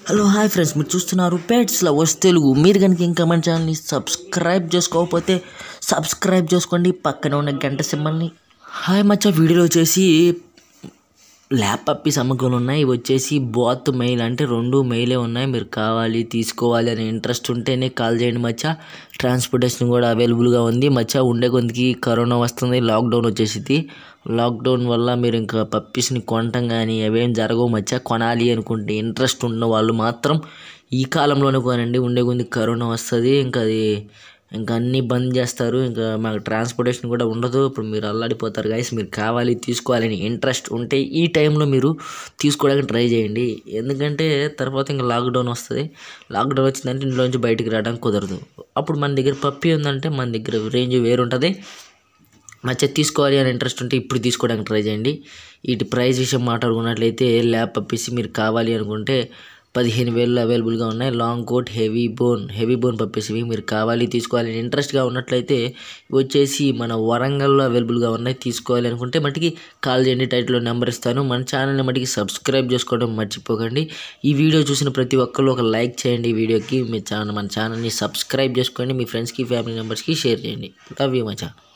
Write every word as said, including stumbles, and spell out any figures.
Hello hi friends, మీరు చూస్తున్నారు pets lovers Telugu. మీరు కనుక ఇంకా మన ఛానల్ని సబ్స్క్రైబ్ చేసుకోకపోతే సబ్స్క్రైబ్ చేసుకోండి, పక్కన ఉన్న గంట సింబల్ని. హాయ్ మచ్చా, వీడియోలో వచ్చేసి ల్యాప్ పప్పీస్ అమ్మకాలు ఉన్నాయి. ఇవి వచ్చేసి బోత్ మెయిల్, అంటే రెండు మెయిలే ఉన్నాయి. మీరు కావాలి తీసుకోవాలి అనే ఇంట్రెస్ట్ ఉంటేనే కాల్ చేయండి మచ్చా. ట్రాన్స్పోర్టేషన్ కూడా అవైలబుల్గా ఉంది మచ్చా. ఉండే కొందికి కరోనా వస్తుంది, లాక్డౌన్ వచ్చేసింది. లాక్డౌన్ వల్ల మీరు ఇంకా పప్పీస్ని కొనటం కానీ అవేం జరగవు మచ్చా. కొనాలి అనుకుంటే ఇంట్రెస్ట్ ఉన్న వాళ్ళు మాత్రం ఈ కాలంలోనే కొనండి. ఉండే కొందికి కరోనా వస్తుంది, ఇంకా అది ఇంకా అన్నీ బంద్ చేస్తారు. ఇంకా మాకు ట్రాన్స్పోర్టేషన్ కూడా ఉండదు. ఇప్పుడు మీరు అల్లాడిపోతారు గైస్. మీరు కావాలి తీసుకోవాలని ఇంట్రెస్ట్ ఉంటే ఈ టైంలో మీరు తీసుకోవడానికి ట్రై చేయండి. ఎందుకంటే తర్వాత ఇంకా లాక్డౌన్ వస్తుంది. లాక్డౌన్ వచ్చిందంటే ఇంట్లోంచి బయటికి రావడానికి కుదరదు. అప్పుడు మన దగ్గర పప్పీ ఉందంటే మన దగ్గర రేంజ్ వేరు ఉంటుంది. మచ్చా తీసుకోవాలి అని ఇంట్రెస్ట్ ఉంటే ఇప్పుడు తీసుకోవడానికి ట్రై చేయండి. వీటి ప్రైస్ విషయం మాట్లాడుకున్నట్లయితే ల్యాప్ పప్పీస్ మీరు కావాలి అనుకుంటే పదిహేను వేలు అవైలబుల్గా ఉన్నాయి. Long coat, heavy bone heavy bone puppies ఇవి. మీరు కావాలి తీసుకోవాలి ఇంట్రెస్ట్గా ఉన్నట్లయితే వచ్చేసి మన వరంగల్లో అవైలబుల్గా ఉన్నాయి. తీసుకోవాలి అనుకుంటే మట్టికి కాల్ చేయండి, టైటిల్లో నెంబర్ ఇస్తాను. మన ఛానల్ని మట్టికి సబ్స్క్రైబ్ చేసుకోవడం మర్చిపోకండి. ఈ వీడియో చూసిన ప్రతి ఒక్కరు ఒక లైక్ చేయండి. ఈ వీడియోకి మీ ఛానల్ మన ఛానల్ని సబ్స్క్రైబ్ చేసుకోండి. మీ ఫ్రెండ్స్కి ఫ్యామిలీ మెంబర్స్కి షేర్ చేయండి. Love you Maccha.